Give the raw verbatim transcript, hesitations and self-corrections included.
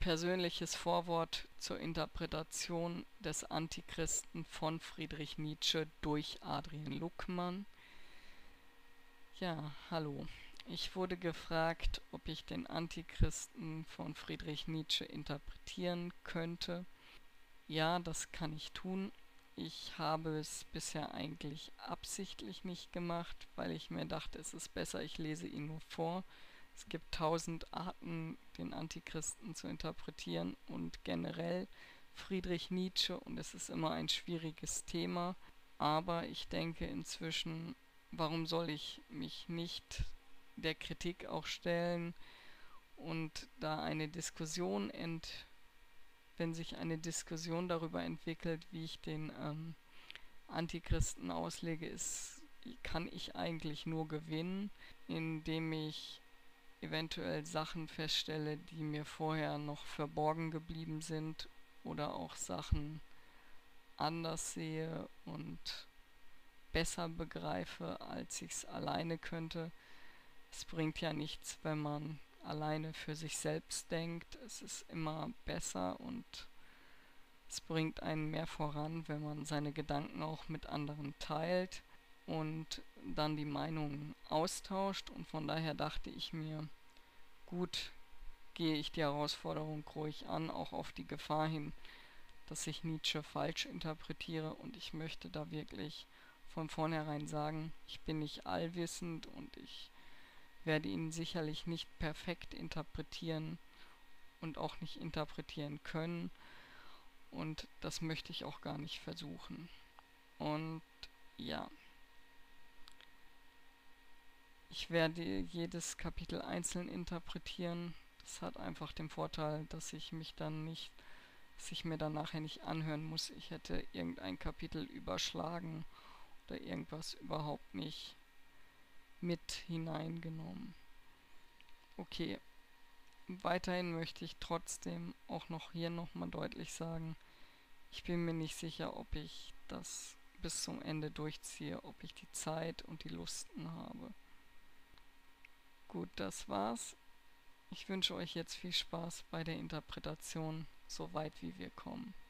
Persönliches Vorwort zur Interpretation des Antichristen von Friedrich Nietzsche durch Adrian Luckmann. Ja, hallo. Ich wurde gefragt, ob ich den Antichristen von Friedrich Nietzsche interpretieren könnte. Ja, das kann ich tun. Ich habe es bisher eigentlich absichtlich nicht gemacht, weil ich mir dachte, es ist besser, ich lese ihn nur vor. Es gibt tausend Arten, den Antichristen zu interpretieren und generell Friedrich Nietzsche, und es ist immer ein schwieriges Thema. Aber ich denke inzwischen, warum soll ich mich nicht der Kritik auch stellen und da eine Diskussion ent wenn sich eine Diskussion darüber entwickelt, wie ich den ähm, Antichristen auslege, ist, kann ich eigentlich nur gewinnen, indem ich eventuell Sachen feststelle, die mir vorher noch verborgen geblieben sind oder auch Sachen anders sehe und besser begreife, als ich es alleine könnte. Es bringt ja nichts, wenn man alleine für sich selbst denkt. Es ist immer besser und es bringt einen mehr voran, wenn man seine Gedanken auch mit anderen teilt und dann die Meinungen austauscht. Und von daher dachte ich mir, gut, gehe ich die Herausforderung ruhig an, auch auf die Gefahr hin, dass ich Nietzsche falsch interpretiere, und ich möchte da wirklich von vornherein sagen, ich bin nicht allwissend und ich werde ihn sicherlich nicht perfekt interpretieren und auch nicht interpretieren können, und das möchte ich auch gar nicht versuchen. Und ja, ich werde jedes Kapitel einzeln interpretieren. Das hat einfach den Vorteil, dass ich mich dann nicht, dass ich mir dann nachher nicht anhören muss, ich hätte irgendein Kapitel überschlagen oder irgendwas überhaupt nicht mit hineingenommen. Okay, weiterhin möchte ich trotzdem auch noch hier nochmal deutlich sagen, ich bin mir nicht sicher, ob ich das bis zum Ende durchziehe, ob ich die Zeit und die Lusten habe. Gut, das war's. Ich wünsche euch jetzt viel Spaß bei der Interpretation, so weit wie wir kommen.